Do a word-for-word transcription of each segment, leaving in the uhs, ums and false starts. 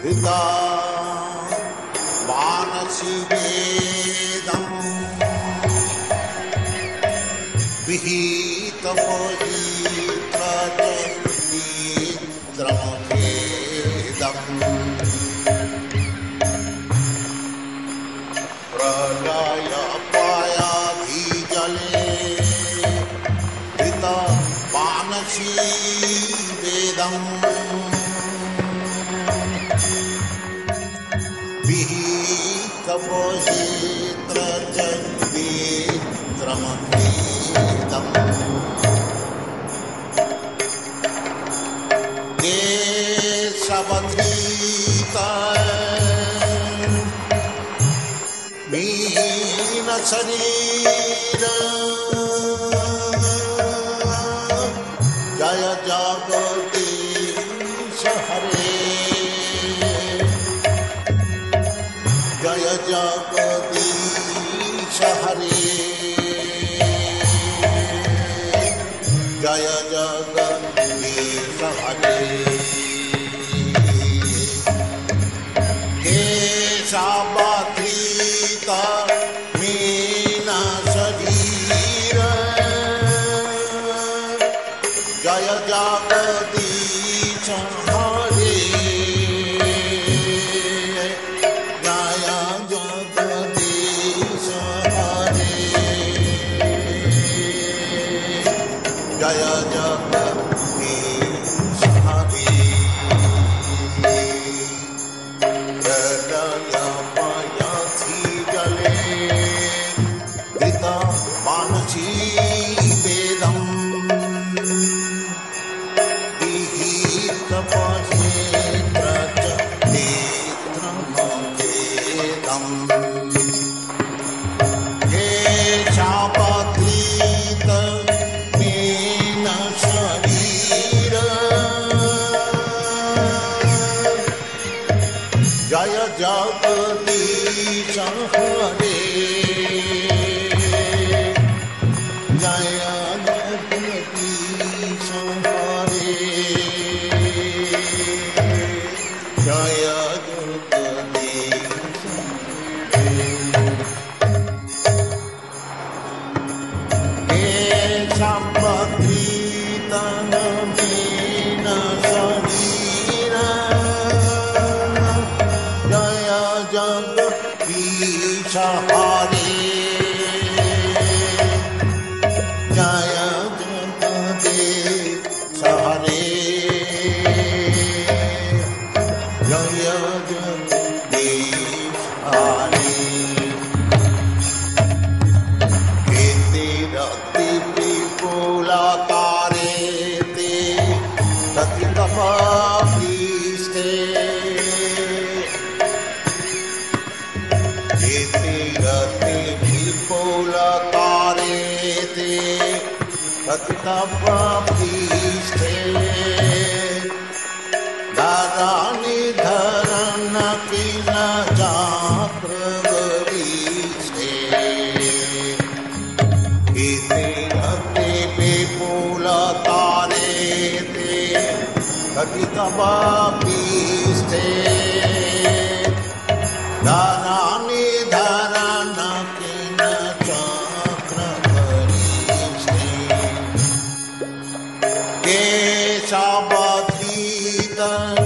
ऋता मानसी वेदम विहित पवित्रद्रमभेदम् प्रलय पायाधिजले ऋता मानसी वेदम् विहित पवित्रद्रमभेदम् केशवधीता मीन शरीर जय जगदीश हरे जय जगदीश हरे जय जगदीश हरे केशवधीता मीन शरीर जय जगदीश हरे जय जगदीश हरे जय जगदीश हरे प्रलय पायाधिजले ऋता मानसी वेदम् विहित पवित्रद्रमभेदम् केशवधीत मीन शरीर जय जगदीश हरे जय जगदीश हरे जय जगदीश केशवधीत मीन शरीर जय जगदीश हरे जय जगदीश हरे जय जगदीश हरे कीर्तिरति विपुलतारे ते सतितपीष्टे कीर्तिरति विपुलतारे ते सतितपीष्टे धरणिधरन् किल चाक्रवरिष्ठे कीर्तिरति विपुलतारे ते सतितपीष्ठे धरणिधरन् किल चाक्रवरिष्ठे केशवधीत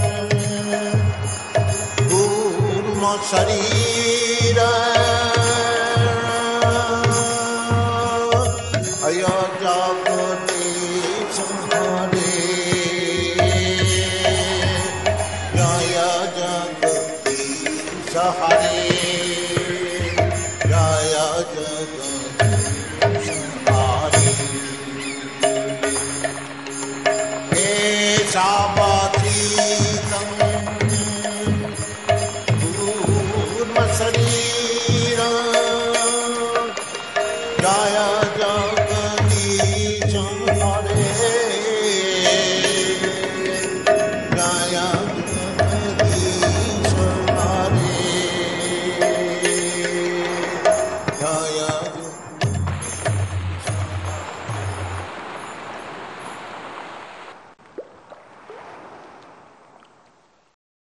कूर्म शरीर अय जगदीश हरे जय जगदीश हरे जय जगदीश हरे केशवधीतम् कूर्म शरीर जय